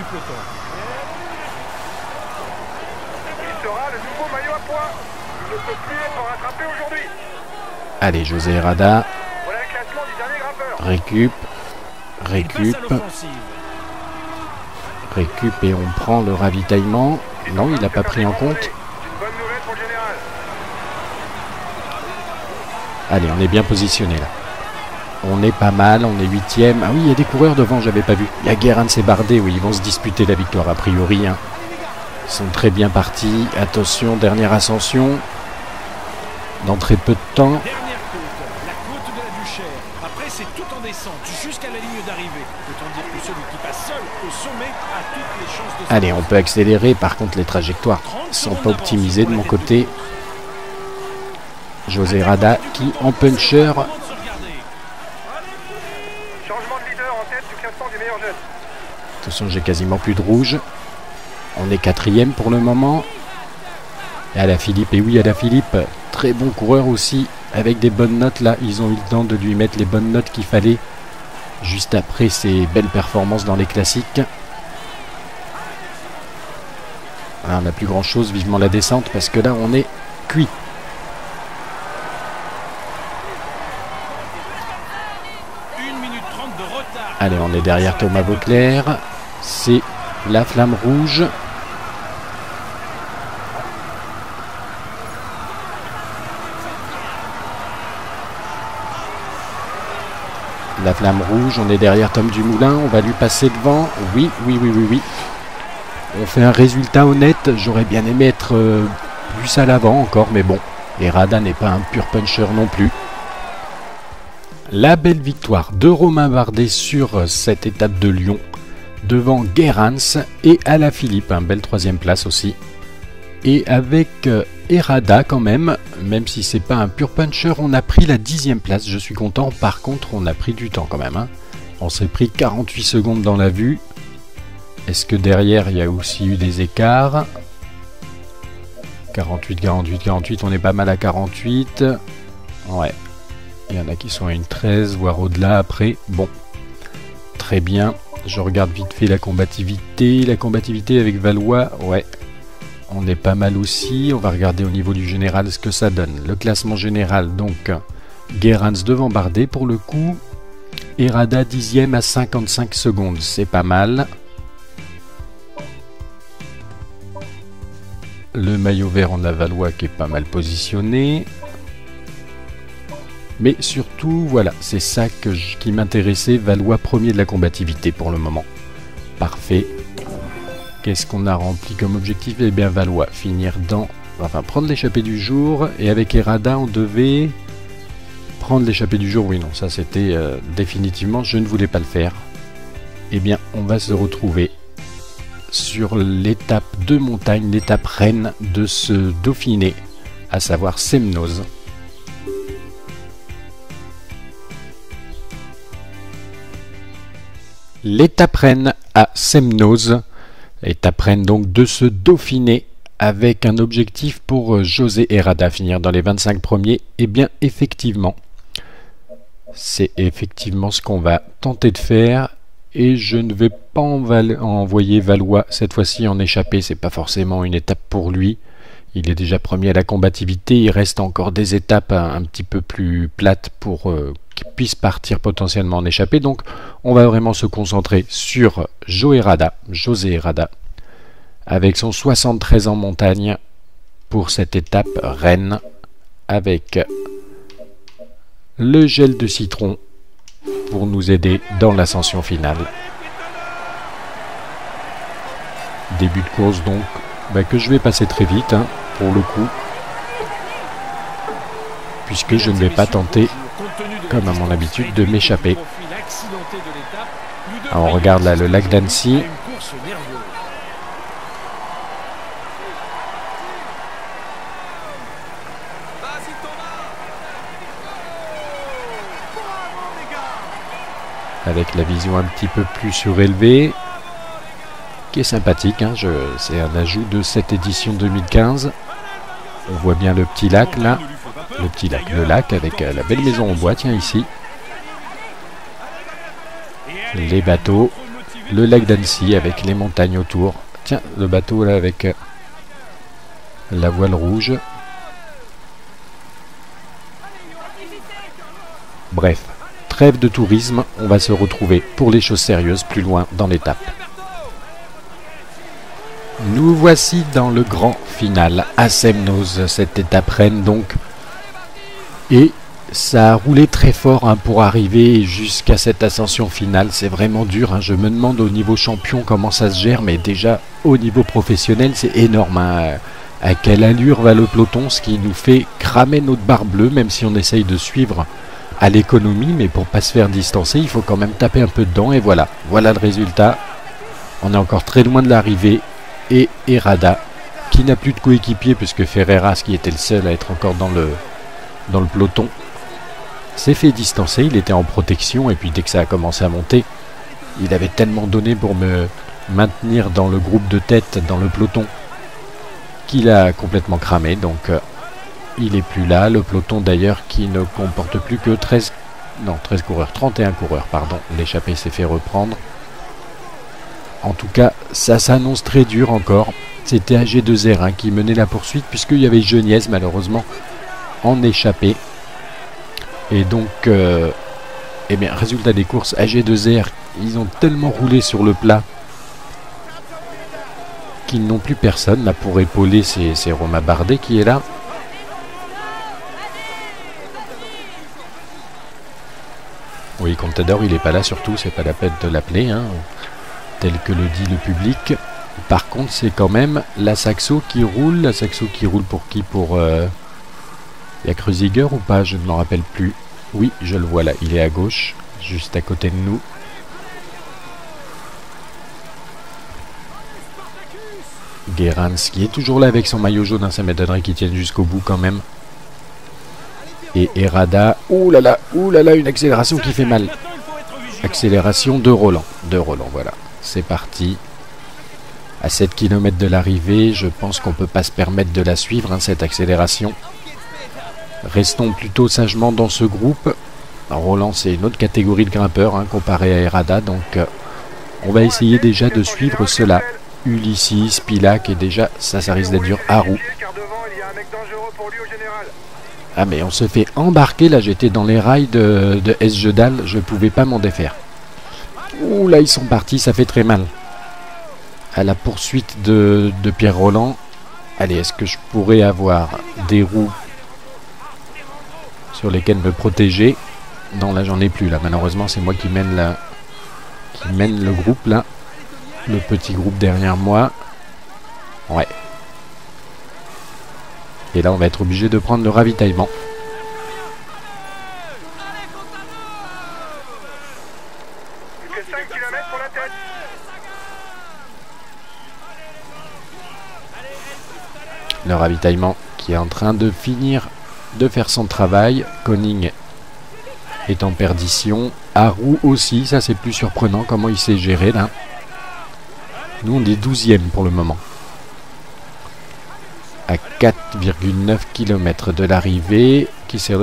Allez, José Herrada. Récup, récup. Récup et on prend le ravitaillement. Non, il n'a pas pris en compte. C'est une bonne nouvelle pour le général. Allez, on est bien positionné là. On est pas mal, on est huitième. Ah oui, il y a des coureurs devant, j'avais pas vu. Il y a Gerrans et Bardet, oui, ils vont se disputer la victoire a priori. Hein. Ils sont très bien partis. Attention, dernière ascension. Dans très peu de temps. Dernière côte, la côte de la Duchère. Après, c'est tout en descente jusqu'à la ligne d'arrivée. Autant dire que celui qui passe seul au sommet a toutes les chances de... Allez, on peut accélérer. Par contre, les trajectoires sont pas optimisées de mon côté. José Rada qui, en puncher... Changement de leader en tête du classement des meilleurs jeunes. Attention, j'ai quasiment plus de rouge. On est quatrième pour le moment. Et à la Philippe, et oui, à la Philippe, très bon coureur aussi, avec des bonnes notes là. Ils ont eu le temps de lui mettre les bonnes notes qu'il fallait, juste après ses belles performances dans les classiques. Alors, on n'a plus grand chose, vivement la descente, parce que là, on est cuit. Allez, on est derrière Thomas Vauclair. C'est la flamme rouge. La flamme rouge, on est derrière Tom Dumoulin. On va lui passer devant. Oui, oui, oui, oui, oui. On fait un résultat honnête. J'aurais bien aimé être euh, plus à l'avant encore, mais bon. Et Rada n'est pas un pur puncher non plus. La belle victoire de Romain Bardet sur cette étape de Lyon devant Gerrans et Alaphilippe, un belle troisième place aussi. Et avec euh, Errada quand même, même si c'est pas un pur puncher, on a pris la dixième place, je suis content. Par contre, on a pris du temps quand même. Hein. On s'est pris quarante-huit secondes dans la vue. Est-ce que derrière il y a aussi eu des écarts? quarante-huit, quarante-huit, quarante-huit, on est pas mal à quarante-huit. Ouais. Il y en a qui sont à une treize, voire au-delà après. Bon, très bien. Je regarde vite fait la combativité. La combativité avec Valois, ouais. On est pas mal aussi. On va regarder au niveau du général ce que ça donne. Le classement général, donc, Gerrans devant Bardet pour le coup. Errada dixième à cinquante-cinq secondes. C'est pas mal. Le maillot vert, on a Valois qui est pas mal positionné. Mais surtout, voilà, c'est ça que je, qui m'intéressait. Valois premier de la combativité pour le moment. Parfait. Qu'est-ce qu'on a rempli comme objectif? Eh bien, Valois, finir dans... Enfin, prendre l'échappée du jour. Et avec Errada, on devait... Prendre l'échappée du jour, oui, non, ça c'était euh, définitivement, je ne voulais pas le faire. Eh bien, on va se retrouver sur l'étape de montagne, l'étape reine de ce Dauphiné, à savoir Semnoz. L'étape reine à Semnoz, étape reine donc de ce Dauphiné, avec un objectif pour José Errada, finir dans les vingt-cinq premiers. Eh bien, effectivement, c'est effectivement ce qu'on va tenter de faire. Et je ne vais pas envoyer Valois cette fois-ci en échappée, c'est pas forcément une étape pour lui. Il est déjà premier à la combativité, il reste encore des étapes un, un petit peu plus plates pour euh, qu'il puisse partir potentiellement en échappée. Donc on va vraiment se concentrer sur Joe Errada, José Errada, avec son soixante-treize en montagne pour cette étape reine, avec le gel de citron pour nous aider dans l'ascension finale. Début de course donc, bah, que je vais passer très vite hein, pour le coup, puisque je ne vais pas tenter, comme à mon habitude, de m'échapper. Alors on regarde là le lac d'Annecy. Avec la vision un petit peu plus surélevée, qui est sympathique, hein, je, c'est un ajout de cette édition deux mille quinze. On voit bien le petit lac là, le petit lac, le lac avec euh, la belle maison en bois, tiens ici. Les bateaux, le lac d'Annecy avec les montagnes autour. Tiens, le bateau là avec euh, la voile rouge. Bref. Trêve de tourisme, on va se retrouver pour les choses sérieuses plus loin dans l'étape. Nous voici dans le grand final à Semnoz, cette étape reine donc. Et ça a roulé très fort hein, pour arriver jusqu'à cette ascension finale. C'est vraiment dur. Hein. Je me demande au niveau champion comment ça se gère, mais déjà au niveau professionnel, c'est énorme. Hein. À quelle allure va le peloton, ce qui nous fait cramer notre barre bleue, même si on essaye de suivre à l'économie. Mais pour pas se faire distancer, il faut quand même taper un peu dedans. Et voilà, voilà le résultat. On est encore très loin de l'arrivée. Et Herrada, qui n'a plus de coéquipier, puisque Ferreras, qui était le seul à être encore dans le, dans le peloton, s'est fait distancer. Il était en protection, et puis dès que ça a commencé à monter, il avait tellement donné pour me maintenir dans le groupe de tête, dans le peloton, qu'il a complètement cramé. Donc euh, il est plus là. Le peloton d'ailleurs qui ne comporte plus que treize, non, treize coureurs, trente et un coureurs, pardon. L'échappée s'est fait reprendre. En tout cas, ça s'annonce très dur encore. C'était A G deux R hein, qui menait la poursuite, puisqu'il y avait Geniez malheureusement en échappée. Et donc, euh, eh bien, résultat des courses, A G deux R, ils ont tellement roulé sur le plat qu'ils n'ont plus personne là pour épauler. C'est Romain Bardet qui est là. Oui, Contador, il n'est pas là surtout, c'est pas la peine de l'appeler, hein, tel que le dit le public. Par contre, c'est quand même la Saxo qui roule. La Saxo qui roule pour qui? Pour... Euh... Il y a Kreuziger ou pas? Je ne m'en rappelle plus. Oui, je le vois là, il est à gauche, juste à côté de nous. Gerrans qui est toujours là avec son maillot jaune, hein, ça m'étonnerait qu'il tienne jusqu'au bout quand même. Et Herrada, ouh là là, ouh là là, une accélération qui fait mal. Accélération de Roland, de Roland, voilà. C'est parti. À sept kilomètres de l'arrivée, je pense qu'on ne peut pas se permettre de la suivre, hein, cette accélération. Restons plutôt sagement dans ce groupe. Alors, Roland, c'est une autre catégorie de grimpeurs hein, comparé à Herrada, donc euh, on va essayer déjà de suivre cela. Ulisses, Pilac, et déjà, ça, ça risque d'être dur. Harou. Ah, mais on se fait embarquer, là, j'étais dans les rails de, de S. Jedal, je pouvais pas m'en défaire. Ouh, là, ils sont partis, ça fait très mal. À la poursuite de, de Pierre Roland. Allez, est-ce que je pourrais avoir des roues sur lesquelles me protéger? Non, là, j'en ai plus, là, malheureusement, c'est moi qui mène, la, qui mène le groupe, là. Le petit groupe derrière moi. Ouais. Et là, on va être obligé de prendre le ravitaillement. Le ravitaillement qui est en train de finir de faire son travail. Koning est en perdition. Harou aussi, ça c'est plus surprenant comment il s'est géré là. Nous on est douzième pour le moment. À quatre virgule neuf kilomètres de l'arrivée. Qui s'est...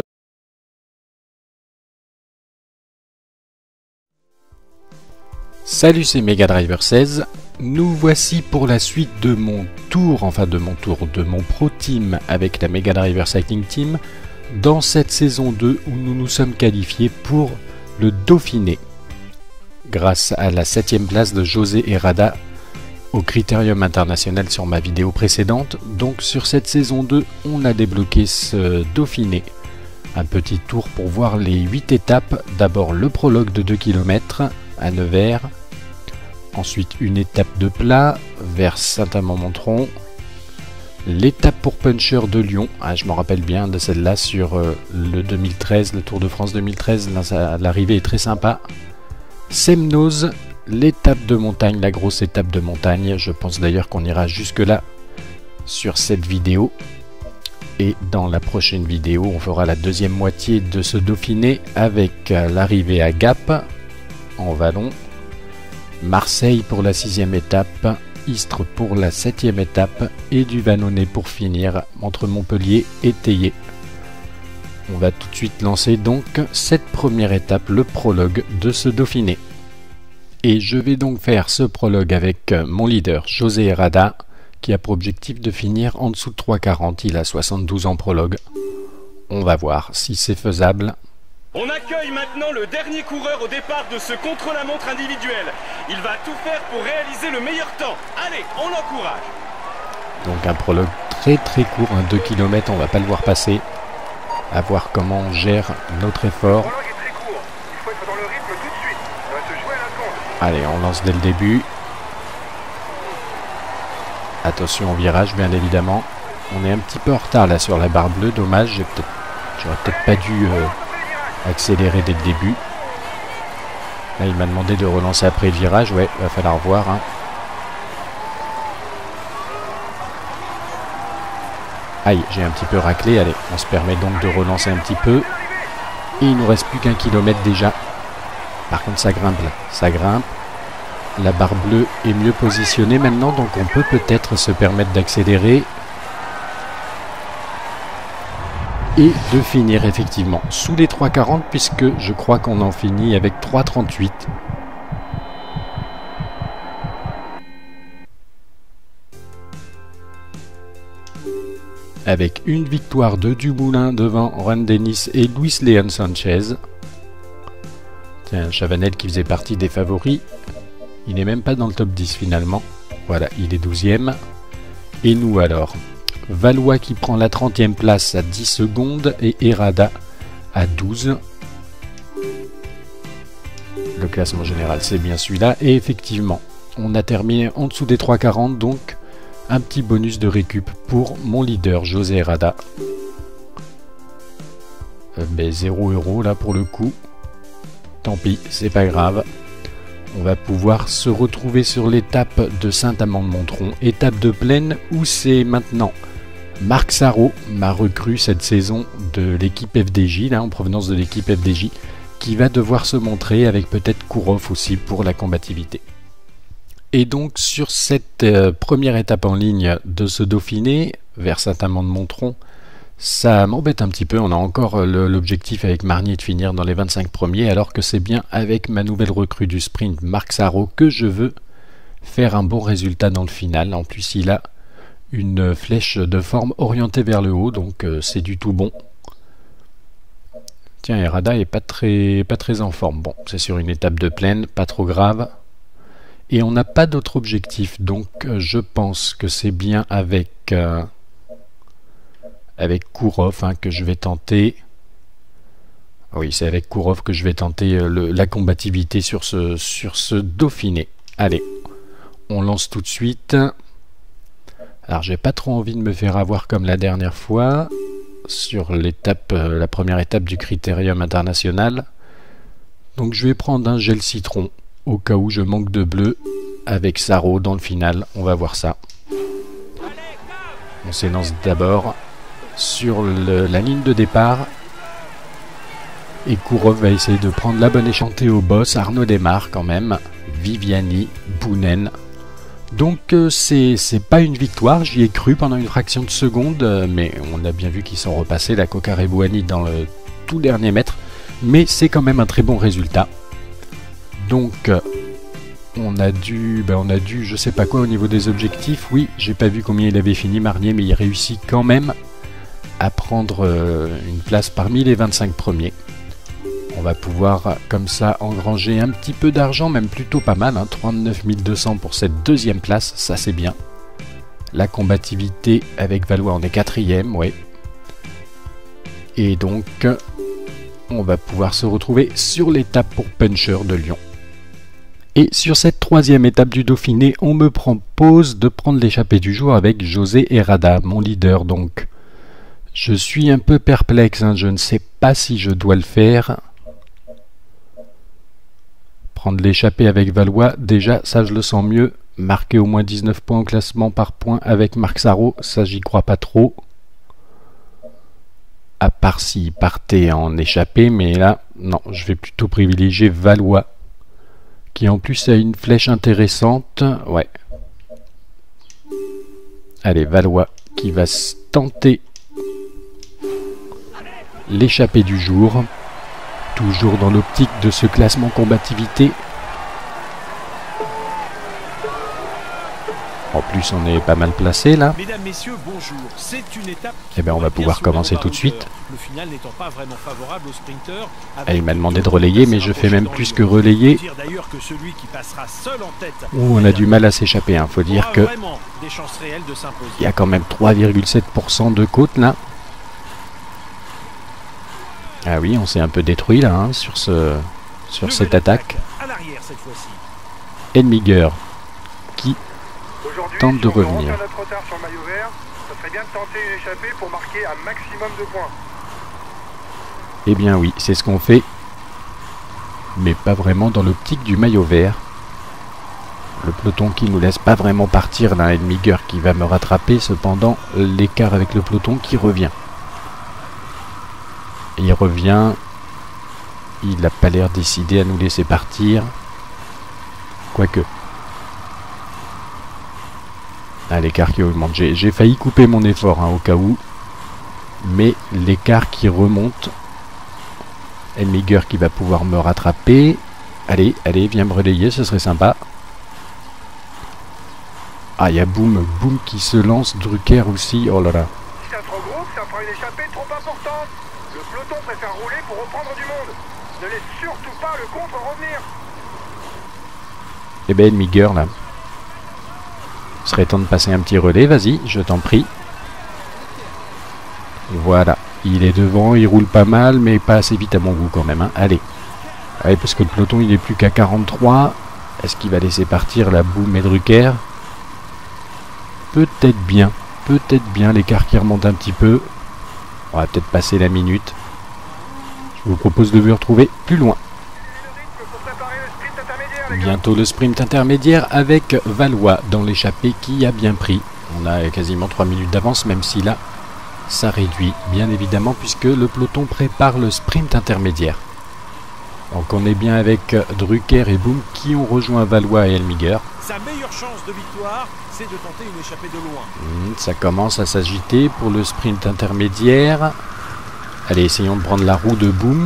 Salut, c'est Mega Driver seize. Nous voici pour la suite de mon tour, enfin de mon tour, de mon Pro Team avec la Mega Driver Cycling Team dans cette saison deux où nous nous sommes qualifiés pour le Dauphiné grâce à la septième place de José Herrada au Critérium International sur ma vidéo précédente. Donc sur cette saison deux, on a débloqué ce Dauphiné. Un petit tour pour voir les huit étapes. D'abord le prologue de deux kilomètres à Nevers. Ensuite une étape de plat vers Saint-Amand-Montrond. L'étape pour Puncher de Lyon. Ah, je me rappelle bien de celle-là sur euh, le deux mille treize, le Tour de France deux mille treize. L'arrivée est très sympa. Semnoz, l'étape de montagne, la grosse étape de montagne. Je pense d'ailleurs qu'on ira jusque-là sur cette vidéo. Et dans la prochaine vidéo, on fera la deuxième moitié de ce Dauphiné avec l'arrivée à Gap, en Vallon. Marseille pour la sixième étape, Istres pour la septième étape et du Vannonnet pour finir entre Montpellier et Théier. On va tout de suite lancer donc cette première étape, le prologue de ce Dauphiné. Et je vais donc faire ce prologue avec mon leader José Herrada qui a pour objectif de finir en dessous de trois quarante, il a soixante-douze en prologue. On va voir si c'est faisable. On accueille maintenant le dernier coureur au départ de ce contre-la-montre individuel. Il va tout faire pour réaliser le meilleur temps. Allez, on l'encourage. Donc un prologue très très court, hein, deux kilomètres, on va pas le voir passer. À voir comment on gère notre effort. Le prologue est très court. Il faut être dans le rythme tout de suite. Ça va se jouer à la seconde. Allez, on lance dès le début. Attention au virage, bien évidemment. On est un petit peu en retard là sur la barre bleue, dommage. J'ai peut-être, j'aurais peut-être pas dû euh, accélérer dès le début. Là, il m'a demandé de relancer après le virage. Ouais, va falloir voir. Hein. Aïe, j'ai un petit peu raclé. Allez, on se permet donc de relancer un petit peu. Et il nous reste plus qu'un kilomètre déjà. Par contre, ça grimpe là. Ça grimpe. La barre bleue est mieux positionnée maintenant, donc on peut peut-être se permettre d'accélérer. Et de finir effectivement sous les trois quarante, puisque je crois qu'on en finit avec trois trente-huit. Avec une victoire de Dumoulin devant Juan Dennis et Luis Leon Sanchez. Tiens, Chavanel qui faisait partie des favoris. Il n'est même pas dans le top dix finalement. Voilà, il est douzième. Et nous alors? Valois qui prend la trentième place à dix secondes et Herrada à douze. Le classement général, c'est bien celui-là. Et effectivement, on a terminé en dessous des trois quarante, donc un petit bonus de récup pour mon leader, José Herrada. Euh, ben, zéro euro là pour le coup. Tant pis, c'est pas grave. On va pouvoir se retrouver sur l'étape de Saint-Amand-de-Montron, étape de plaine où c'est maintenant Marc Sarrault, ma recrue cette saison de l'équipe F D J, là en provenance de l'équipe F D J, qui va devoir se montrer avec peut-être Kourov aussi pour la combativité. Et donc sur cette euh, première étape en ligne de ce Dauphiné vers Saint-Amand-de-Montron, ça m'embête un petit peu. On a encore l'objectif avec Marnier de finir dans les vingt-cinq premiers, alors que c'est bien avec ma nouvelle recrue du sprint, Marc Sarrault, que je veux faire un bon résultat dans le final. En plus, il a une flèche de forme orientée vers le haut, donc euh, c'est du tout bon. Tiens, Herrada est pas très, pas très en forme. Bon, c'est sur une étape de plaine, pas trop grave. Et on n'a pas d'autre objectif, donc euh, je pense que c'est bien avec... Euh, avec Kourov hein, que je vais tenter. Oui, c'est avec Kourov que je vais tenter euh, le, la combativité sur ce, sur ce Dauphiné. Allez, on lance tout de suite. Alors, j'ai pas trop envie de me faire avoir comme la dernière fois sur l'étape, euh, la première étape du Critérium international. Donc, je vais prendre un gel citron au cas où je manque de bleu avec Sarrault dans le final. On va voir ça. On s'élance d'abord sur le, la ligne de départ et Kourov va essayer de prendre la bonne échantée au boss. Arnaud démarre quand même, Viviani, Bounen, donc euh, c'est pas une victoire, j'y ai cru pendant une fraction de seconde, euh, mais on a bien vu qu'ils sont repassés la Cocar et Bouani dans le tout dernier mètre, mais c'est quand même un très bon résultat. Donc euh, on a dû, ben on a dû, je sais pas quoi au niveau des objectifs. Oui, j'ai pas vu combien il avait fini Marnier, mais il réussit quand même à prendre euh, une place parmi les vingt-cinq premiers. On va pouvoir comme ça engranger un petit peu d'argent, même plutôt pas mal, hein, trente-neuf mille deux cents pour cette deuxième place, ça c'est bien. La combativité avec Valois, on est quatrième, ouais. Et donc, on va pouvoir se retrouver sur l'étape pour Puncher de Lyon. Et sur cette troisième étape du Dauphiné, on me propose de prendre l'échappée du jour avec José Herrada, mon leader donc. Je suis un peu perplexe, hein, je ne sais pas si je dois le faire. Prendre l'échappée avec Valois, déjà ça je le sens mieux. Marquer au moins dix-neuf points au classement par point avec Marc Sarrault, ça j'y crois pas trop. À part s'il partait en échappée, mais là, non, je vais plutôt privilégier Valois, qui en plus a une flèche intéressante. Ouais. Allez, Valois qui va tenter l'échappée du jour, toujours dans l'optique de ce classement combativité. En plus, on est pas mal placé là. Mesdames, messieurs, bonjour. C'est une étape. Eh bien, on va pouvoir commencer tout de suite. Le final n'étant pas vraiment favorable aux sprinteurs. Ah, il m'a demandé de relayer, mais je fais même plus que relayer. D'ailleurs que celui qui passera seul en tête. Ouh, on a du mal à s'échapper. Hein. Faut dire que des chances réelles de s'imposer. il y a quand même trois virgule sept pour cent de côte là. Ah oui, on s'est un peu détruit là hein, sur ce, sur cette attaque. À l'arrière cette fois-ci. Elmiger qui tente de revenir. Notre retard sur le maillot vert, ça serait bien de tenter une échappée pour marquer un maximum de points. Eh bien oui, c'est ce qu'on fait, mais pas vraiment dans l'optique du maillot vert. Le peloton qui nous laisse pas vraiment partir là, Elmiger qui va me rattraper, cependant l'écart avec le peloton qui revient. Il revient, il n'a pas l'air décidé à nous laisser partir, quoique. Ah, l'écart qui augmente. J'ai failli couper mon effort hein, au cas où. Mais l'écart qui remonte. Elmiger qui va pouvoir me rattraper. Allez, allez, viens me relayer, ce serait sympa. Ah, il y a Boom, Boom qui se lance. Drucker aussi, oh là là. Si c'est trop gros, ça fera une échappée trop importante. Le peloton préfère rouler pour reprendre du monde. Ne laisse surtout pas le contre revenir. Eh ben, Elmiger là. Il serait temps de passer un petit relais, vas-y, je t'en prie. Voilà, il est devant, il roule pas mal, mais pas assez vite à mon goût quand même. Hein. Allez. Allez, parce que le peloton il est plus qu'à quarante-trois. Est-ce qu'il va laisser partir la Boom et Drucker? Peut-être bien, peut-être bien, l'écart qui remonte un petit peu. On va peut-être passer la minute. Je vous propose de vous retrouver plus loin. Bientôt le sprint intermédiaire avec Valois dans l'échappée qui a bien pris. On a quasiment trois minutes d'avance, même si là, ça réduit, bien évidemment, puisque le peloton prépare le sprint intermédiaire. Donc on est bien avec Drucker et Boom qui ont rejoint Valois et Elmiger. Sa meilleure chance de victoire, c'est de tenter une échappée de loin. Mmh, ça commence à s'agiter pour le sprint intermédiaire. Allez, essayons de prendre la roue de Boom.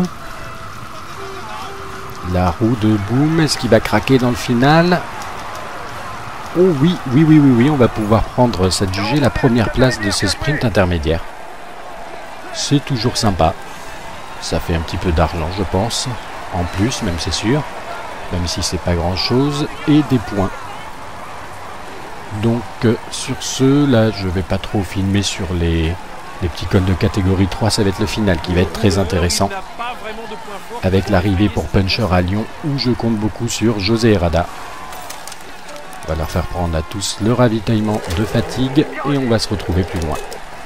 La roue de Boom, est-ce qu'il va craquer dans le final? Oh oui, oui, oui, oui, oui, on va pouvoir prendre, s'adjuger la première place de ce sprint intermédiaire. C'est toujours sympa. Ça fait un petit peu d'argent, je pense. En plus, même c'est sûr. Même si c'est pas grand-chose. Et des points. Donc, euh, sur ce, là, je vais pas trop filmer sur les... Les petits cols de catégorie trois, ça va être le final qui va être très intéressant. Avec l'arrivée pour Puncher à Lyon, où je compte beaucoup sur José Herrada. On va leur faire prendre à tous le ravitaillement de fatigue et on va se retrouver plus loin.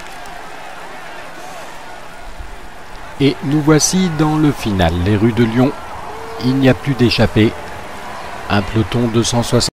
Et nous voici dans le final. Les rues de Lyon, il n'y a plus d'échappée. Un peloton de cent soixante.